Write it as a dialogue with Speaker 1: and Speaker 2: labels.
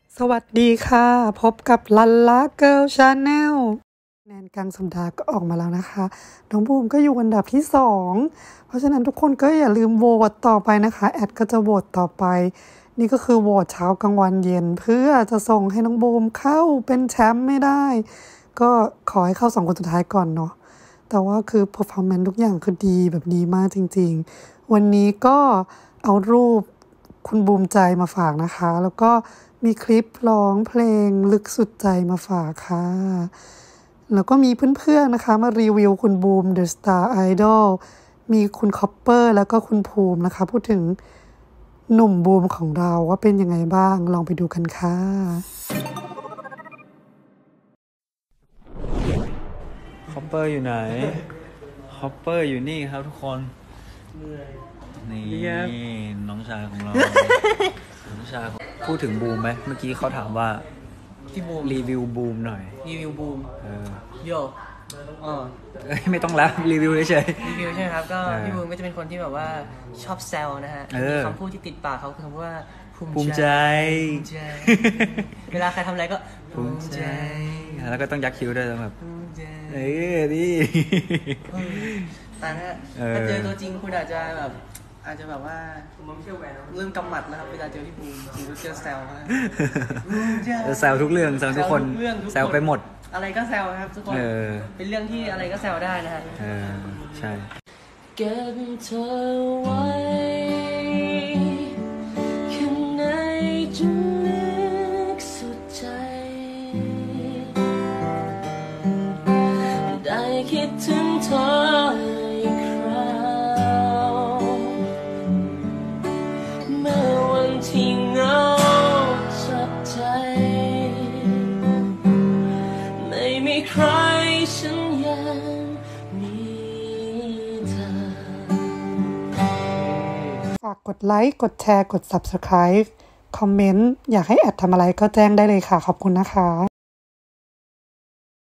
Speaker 1: สวัสดีค่ะพบกับลันล่าเกิร์ลชาแนลแนนกลางสัปดาห์ก็ออกมาแล้วนะคะน้องบูมก็อยู่อันดับที่2เพราะฉะนั้นทุกคนก็อย่าลืมโหวตต่อไปนะคะแอดก็จะโหวตต่อไปนี่ก็คือโหวตเช้ากลางวันเย็นเพื่อจะส่งให้น้องบูมเข้าเป็นแชมป์ไม่ได้ก็ขอให้เข้า2 คนสุดท้ายก่อนเนาะแต่ว่าคือ performance ทุกอย่างคือดีแบบดีมากจริงๆวันนี้ก็เอารูปคุณบูมใจมาฝากนะคะแล้วก็มีคลิปร้องเพลงลึกสุดใจมาฝากค่ะแล้วก็มีเพื่อนๆนะคะมารีวิวคุณบูม The Star Idol มีคุณคอปเปอร์แล้วก็คุณภูมินะคะพูดถึงหนุ่มบูมของเราว่าเป็นยังไงบ้างลองไปดูกันค่ะ
Speaker 2: คอปเปอร์อยู่ไหนคอปเปอร์อยู่นี่ครับทุกคนนี่น้องชายของเรา น้องชายพูดถึงบูมไหมเมื่อกี้เขาถามว่า
Speaker 3: พี่บูม
Speaker 2: รีวิวบูมหน่อย
Speaker 3: รีวิวบูมโย
Speaker 2: ไม่ต้องแล้วรีวิวเฉย
Speaker 3: รีวิวใช่ไหมครับก็พี่บูมก็จะเป็นคนที่แบบว่าชอบแซวนะฮะมีคำพูดที่ติดปากเขาคือคำว่า
Speaker 2: ภูมิใจ
Speaker 3: เวลาใครทำอะไรก็ภูมิใจ
Speaker 2: แล้วก็ต้องยักคิ้วด้วยแบบดิ
Speaker 3: แต่ถ้าเจอตัวจริงคุณอาจจะแบบว่าเริ่มกำหมัดนะครับเวลาเจอพี่บูมจริงๆเจอแซว
Speaker 2: แซวทุกเรื่องแซวทุกคนแซวไปหมด
Speaker 3: อะไรก็แซวครับทุกคนเป็นเรื่องที่อะไรก็แซวได้นะฮะ
Speaker 2: ใช่
Speaker 3: เก็บเธอไว้ข้างในจนลึกสุดใจได้คิดถึงเธออีกคราวเมื่อวันที่เหงาจับใจไม่มีใครฉันยังมีเธอ
Speaker 1: ฝากกดไลค์กดแชร์กด Subscribe คอมเมนต์อยากให้แอดทำอะไรก็แจ้งได้เลยค่ะขอบคุณนะคะ